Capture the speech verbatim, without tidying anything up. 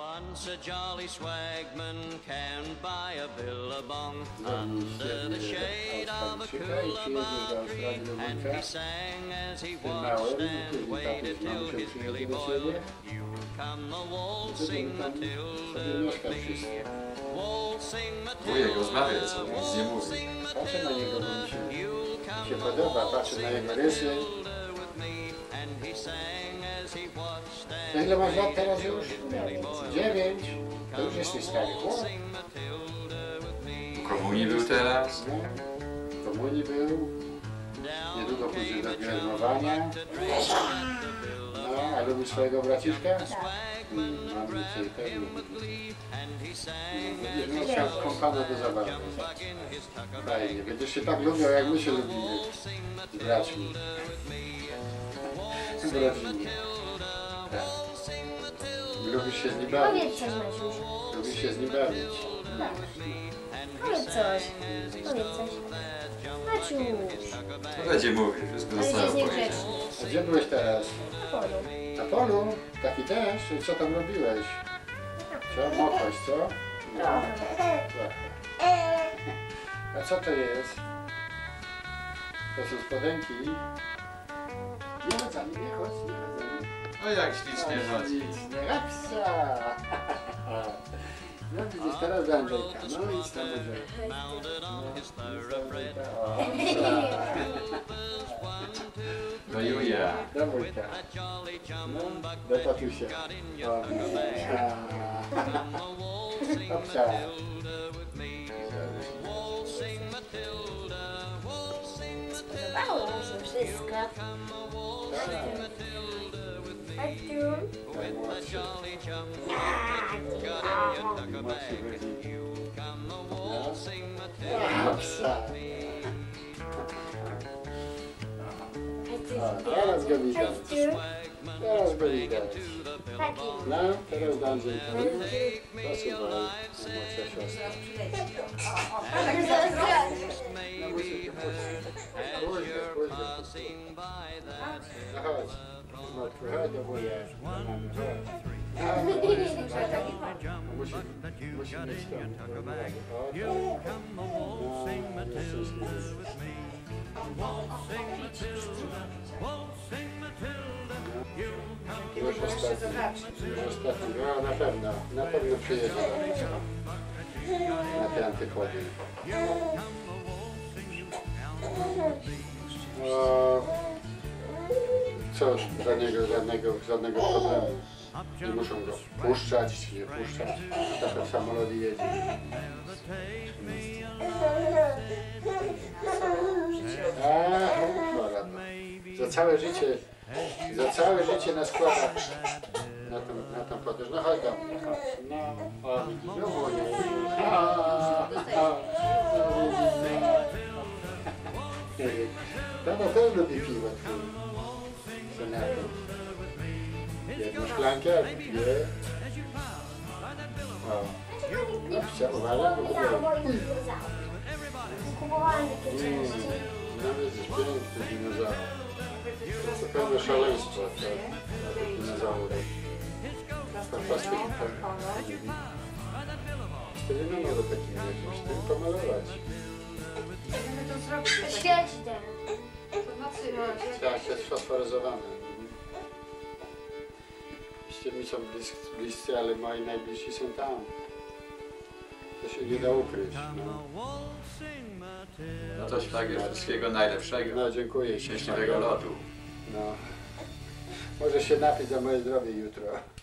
Once a jolly swagman can buy a billabong under the shade of a coolabah tree, and he sang as he watched and waited till his billy boiled. You'll come a waltzing Matilda with me, waltzing Matilda, waltzing Matilda, you'll come a waltzing Matilda with me, and he sang as he watched and Ile masz lat teraz już? Dziewięć. To już jesteś stary. W komunii był teraz. No, w komunii był. Niedługo pójdzie do bierzmowania. No, a lubisz swojego braciszka? Hmm, mam nadzieję, też lubi. Będziesz miał kompana do zabawy. Fajnie. Będziesz się tak lubił, jak my się lubimy z braćmi. W rodzinie. Tak. Lubisz się z nim bawić? Powiedz coś, Maciuś. Lubisz się z nim bawić? Tak. Powiedz coś. Powiedz coś. Maciuś. To będzie mówić, wszystko Ale zostało jest powiedziane. niegrzeczny. A gdzie byłeś teraz? Na polu. Na polu? Taki deszcz? I co tam robiłeś? Co? Mokłeś, co? No, trochę. A co to jest? To są spodenki? Nie chodź za nim, nie chodź, nie chodź za nim. No jak ślicznie chodzi. Ślicznie, rapsa! No widzisz, teraz do Andrzejka. No idź tam, Andrzejka. Do Julia. Do wujka. No, do tatusia. O, Hopsia. Podobało mi się wszystko. A tu? Najmłodszy. No. Hopsia. O, teraz go widać. Teraz go widać. No, teraz do Andrzejka. Zasuwaj, młodsza siostra. No musisz pójść, pójść. No chodź, Matku, chodź do wuja, do mamy, chodź. No, no, musi, musi mieć to. Chodź. No, jest szczęśliwy. Już ostatni, już ostatni, no na pewno, na pewno przyjedzie na te antypody. No, cóż, żadnego, żadnego, żadnego problemu. Nie muszą go puszczać, czy nie puszczać. Taka w samolocie jedzie. A, chora, no. Za całe życie, za całe życie nas składa na tą, na tą podróż. No chodź tam. No, o, widzisz, no moje. To na pewno lubi piwo twój. Senator. Jedną szklankę, a dwie. O. No, chciałbym, Kupowałam takie części. No widzisz, piękny dinozaur. To pewne szaleństwo, tak? Dinozaury. Fantastycznie. To nie mamy do takim jakimś tym pomalować. Świeć ten. Tak, jest fosforyzowane. Oczywiście mi są bliscy, bliscy, ale moi najbliżsi są tam. To się nie da ukryć. No, No to szlagier, wszystkiego najlepszego. no dziękuję. Szczęśliwego lotu. No. Może się napić za moje zdrowie jutro.